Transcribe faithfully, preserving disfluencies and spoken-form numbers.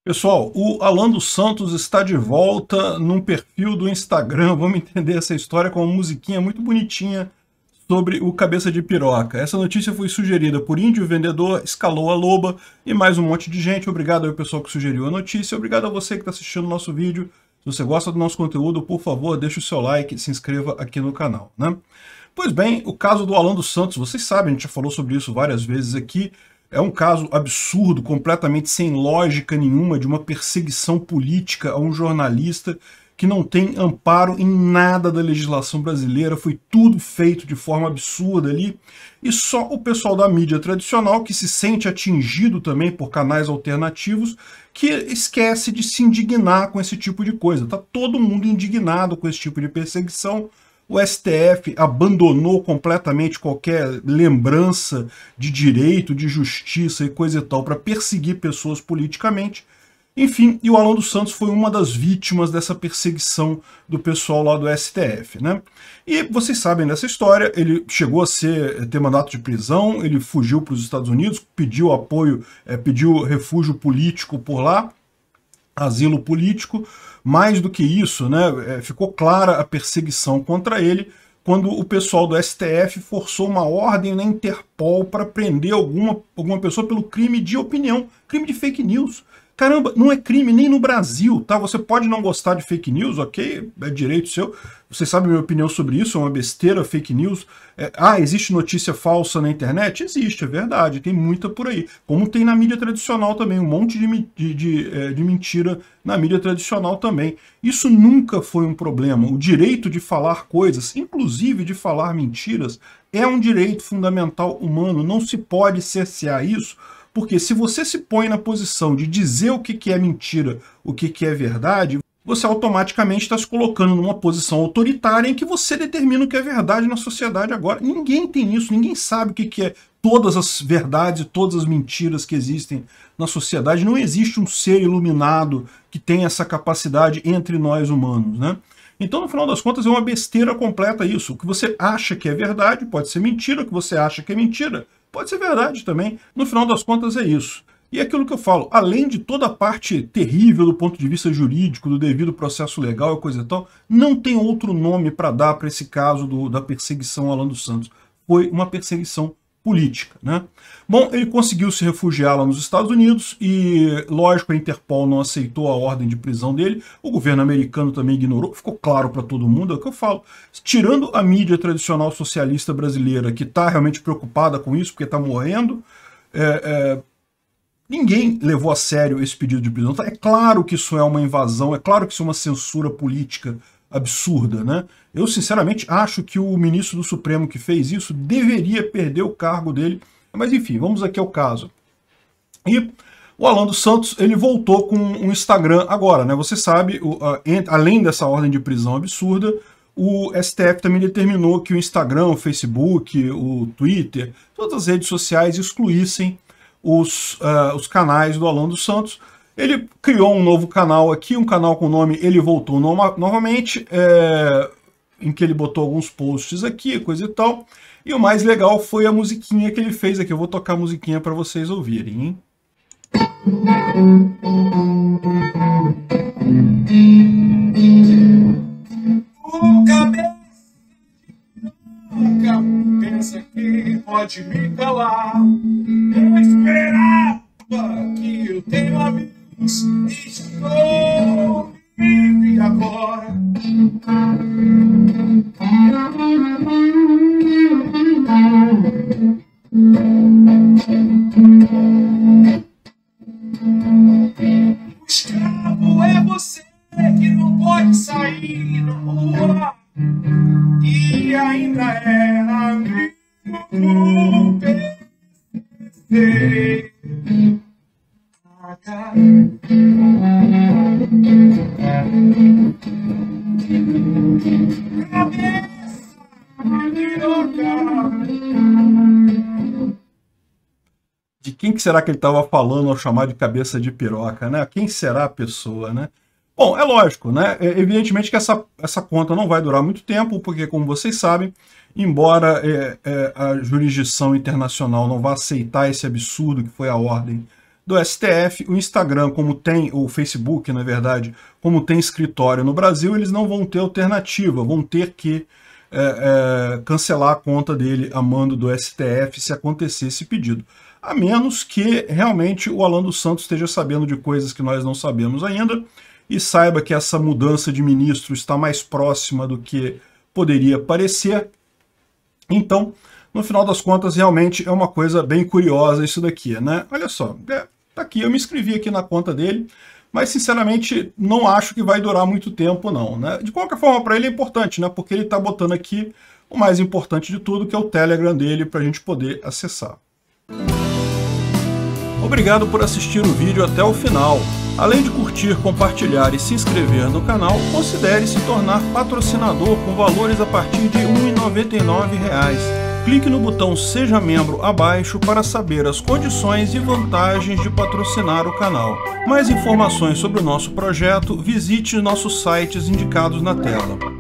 Pessoal, o Alan dos Santos está de volta num perfil do Instagram. Vamos entender essa história com uma musiquinha muito bonitinha sobre o Cabeça de Piroca. Essa notícia foi sugerida por Índio Vendedor, Escalou a Loba e mais um monte de gente. Obrigado ao pessoal que sugeriu a notícia. Obrigado a você que está assistindo o nosso vídeo. Se você gosta do nosso conteúdo, por favor, deixe o seu like e se inscreva aqui no canal, né? Pois bem, o caso do Alan dos Santos, vocês sabem, a gente já falou sobre isso várias vezes aqui. É um caso absurdo, completamente sem lógica nenhuma, de uma perseguição política a um jornalista que não tem amparo em nada da legislação brasileira. Foi tudo feito de forma absurda ali. E só o pessoal da mídia tradicional, que se sente atingido também por canais alternativos, que esquece de se indignar com esse tipo de coisa. Tá todo mundo indignado com esse tipo de perseguição. O S T F abandonou completamente qualquer lembrança de direito, de justiça e coisa e tal para perseguir pessoas politicamente. Enfim, e o Alan dos Santos foi uma das vítimas dessa perseguição do pessoal lá do S T F, né? E vocês sabem dessa história, ele chegou a ser, ter mandato de prisão, ele fugiu para os Estados Unidos, pediu apoio, é, pediu refúgio político por lá, asilo político. Mais do que isso, né, ficou clara a perseguição contra ele quando o pessoal do S T F forçou uma ordem na Interpol para prender alguma, alguma pessoa pelo crime de opinião, crime de fake news. Caramba, não é crime nem no Brasil, tá? Você pode não gostar de fake news, ok? É direito seu. Vocês sabem a minha opinião sobre isso, é uma besteira, fake news. É, ah, existe notícia falsa na internet? Existe, é verdade, tem muita por aí. Como tem na mídia tradicional também, um monte de, de, de, de mentira na mídia tradicional também. Isso nunca foi um problema. O direito de falar coisas, inclusive de falar mentiras, é um direito fundamental humano. Não se pode cercear isso. Porque se você se põe na posição de dizer o que é mentira, o que é verdade, você automaticamente está se colocando numa posição autoritária em que você determina o que é verdade na sociedade agora. Ninguém tem isso, ninguém sabe o que é todas as verdades e todas as mentiras que existem na sociedade. Não existe um ser iluminado que tenha essa capacidade entre nós humanos, né? Então, no final das contas, é uma besteira completa isso. O que você acha que é verdade pode ser mentira, o que você acha que é mentira pode ser verdade também. No final das contas é isso. E é aquilo que eu falo, além de toda a parte terrível do ponto de vista jurídico, do devido processo legal e coisa e tal, não tem outro nome para dar para esse caso do, da perseguição ao Alan dos Santos. Foi uma perseguição política, né? Bom, ele conseguiu se refugiar lá nos Estados Unidos e, lógico, a Interpol não aceitou a ordem de prisão dele, o governo americano também ignorou, ficou claro para todo mundo, é o que eu falo. Tirando a mídia tradicional socialista brasileira, que está realmente preocupada com isso, porque está morrendo, é, é, ninguém levou a sério esse pedido de prisão. É claro que isso é uma invasão, é claro que isso é uma censura política absurda, né? Eu, sinceramente, acho que o ministro do Supremo que fez isso deveria perder o cargo dele. Mas, enfim, vamos aqui ao caso. E o Alan dos Santos, ele voltou com um Instagram agora, né? Você sabe, o, a, além dessa ordem de prisão absurda, o S T F também determinou que o Instagram, o Facebook, o Twitter, todas as redes sociais excluíssem os, uh, os canais do Alan dos Santos. Ele criou um novo canal aqui, um canal com o nome Ele Voltou no Novamente, é, em que ele botou alguns posts aqui, coisa e tal. E o mais legal foi a musiquinha que ele fez aqui. Eu vou tocar a musiquinha para vocês ouvirem, hein? O cabeça nunca pensa que pode me calar. Eu esperava que eu tenho amigos. Estou livre agora. O escravo é você que não pode sair na rua e ainda é amigo do P C. De quem que será que ele estava falando ao chamar de cabeça de piroca, né? Quem será a pessoa, né? Bom, é lógico, né? É, evidentemente que essa, essa conta não vai durar muito tempo, porque, como vocês sabem, embora é, é, a jurisdição internacional não vá aceitar esse absurdo que foi a ordem do S T F. O Instagram, como tem, o Facebook, na verdade, como tem escritório no Brasil, eles não vão ter alternativa, vão ter que é, é, cancelar a conta dele a mando do S T F se acontecer esse pedido. A menos que realmente o Alan dos Santos esteja sabendo de coisas que nós não sabemos ainda e saiba que essa mudança de ministro está mais próxima do que poderia parecer. Então, no final das contas, realmente é uma coisa bem curiosa isso daqui, né? Olha só, é, tá aqui, eu me inscrevi aqui na conta dele, mas sinceramente não acho que vai durar muito tempo não, né? De qualquer forma, para ele é importante, né? Porque ele está botando aqui o mais importante de tudo, que é o Telegram dele, para a gente poder acessar. Obrigado por assistir o vídeo até o final. Além de curtir, compartilhar e se inscrever no canal, considere se tornar patrocinador com valores a partir de um real e noventa e nove centavos. Clique no botão Seja Membro abaixo para saber as condições e vantagens de patrocinar o canal. Mais informações sobre o nosso projeto, visite nossos sites indicados na tela.